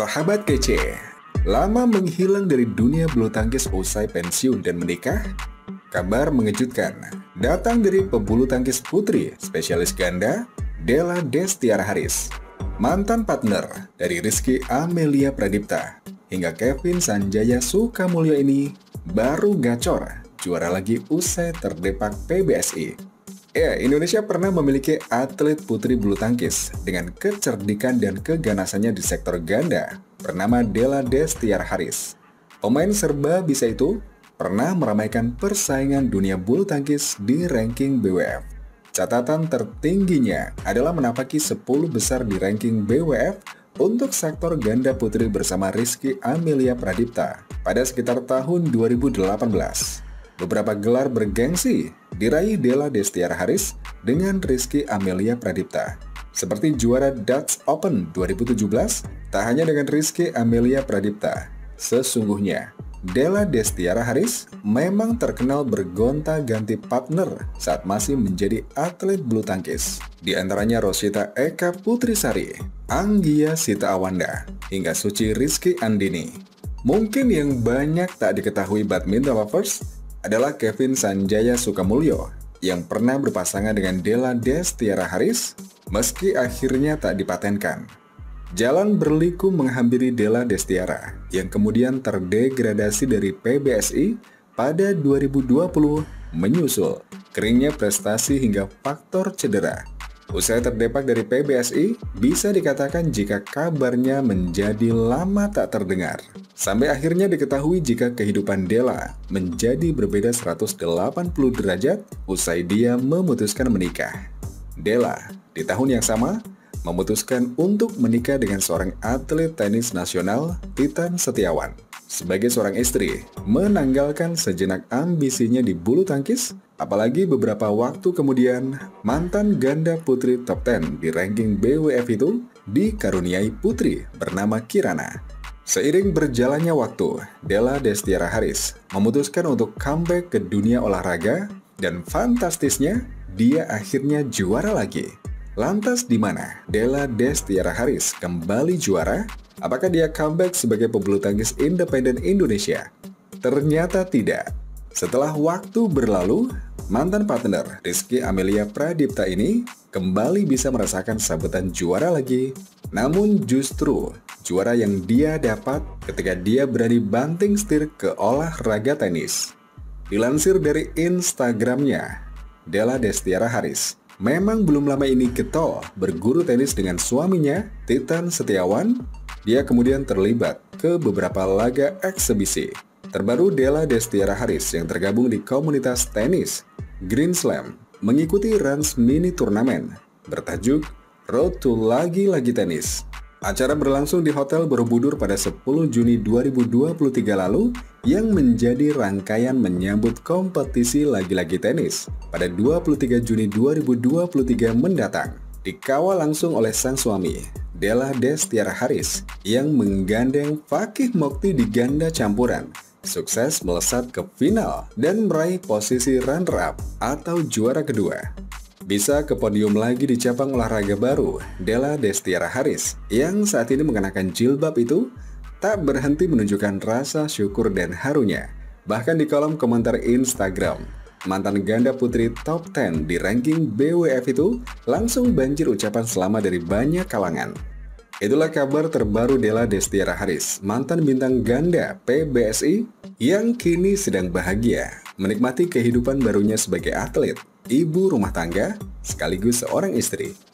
Sahabat kece, lama menghilang dari dunia bulu tangkis usai pensiun dan menikah? Kabar mengejutkan, datang dari pebulu tangkis putri spesialis ganda, Della Destiara Haris. Mantan partner dari Rizky Amelia Pradipta hingga Kevin Sanjaya Sukamulyo ini baru gacor juara lagi usai terdepak PBSI. Ya, Indonesia pernah memiliki atlet putri bulu tangkis dengan kecerdikan dan keganasannya di sektor ganda bernama Della Destiara Haris. Pemain serba bisa itu pernah meramaikan persaingan dunia bulu tangkis di ranking BWF. Catatan tertingginya adalah menapaki 10 besar di ranking BWF untuk sektor ganda putri bersama Rizky Amelia Pradipta pada sekitar tahun 2018. Beberapa gelar bergengsi diraih Della Destiara Haris dengan Rizky Amelia Pradipta. Seperti juara Dutch Open 2017, tak hanya dengan Rizky Amelia Pradipta. Sesungguhnya, Della Destiara Haris memang terkenal bergonta-ganti partner saat masih menjadi atlet bulu tangkis. Di antaranya Rosita Eka Putrisari, Anggia Sita Awanda, hingga Suci Rizky Andini. Mungkin yang banyak tak diketahui badminton lovers adalah Kevin Sanjaya Sukamulyo yang pernah berpasangan dengan Della Destiara Haris meski akhirnya tak dipatenkan. Jalan berliku menghampiri Della Destiara yang kemudian terdegradasi dari PBSI pada 2020 menyusul keringnya prestasi hingga faktor cedera. Usai terdepak dari PBSI, bisa dikatakan jika kabarnya menjadi lama tak terdengar. Sampai akhirnya diketahui jika kehidupan Della menjadi berbeda 180 derajat usai dia memutuskan menikah. Della di tahun yang sama memutuskan untuk menikah dengan seorang atlet tenis nasional, Titan Setiawan. Sebagai seorang istri, menanggalkan sejenak ambisinya di bulu tangkis, apalagi beberapa waktu kemudian mantan ganda putri top 10 di ranking BWF itu dikaruniai putri bernama Kirana. Seiring berjalannya waktu, Della Destiara Haris memutuskan untuk comeback ke dunia olahraga dan fantastisnya, dia akhirnya juara lagi. Lantas di mana Della Destiara Haris kembali juara? Apakah dia comeback sebagai pebulu tangkis independen Indonesia? Ternyata tidak. Setelah waktu berlalu, mantan partner Rizky Amelia Pradipta ini kembali bisa merasakan sabetan juara lagi. Namun justru juara yang dia dapat ketika dia berani banting setir ke olahraga tenis. Dilansir dari Instagramnya, Della Destiara Haris memang belum lama ini getol berguru tenis dengan suaminya, Titan Setiawan. Dia kemudian terlibat ke beberapa laga eksebisi. Terbaru Della Destiara Haris yang tergabung di komunitas tenis Green Slam mengikuti Rans Mini Turnamen bertajuk Road to Lagi-Lagi Tenis. Acara berlangsung di Hotel Borobudur pada 10 Juni 2023 lalu yang menjadi rangkaian menyambut kompetisi lagi-lagi tenis pada 23 Juni 2023 mendatang. Dikawal langsung oleh sang suami, Della Destiara Haris, yang menggandeng Fakih Mokti di ganda campuran. Sukses melesat ke final dan meraih posisi runner-up atau juara kedua. Bisa ke podium lagi di cabang olahraga baru, Della Destiara Haris yang saat ini mengenakan jilbab itu tak berhenti menunjukkan rasa syukur dan harunya. Bahkan di kolom komentar Instagram, mantan ganda putri top 10 di ranking BWF itu langsung banjir ucapan selamat dari banyak kalangan. Itulah kabar terbaru Della Destiara Haris, mantan bintang ganda PBSI yang kini sedang bahagia menikmati kehidupan barunya sebagai atlet, ibu rumah tangga, sekaligus seorang istri.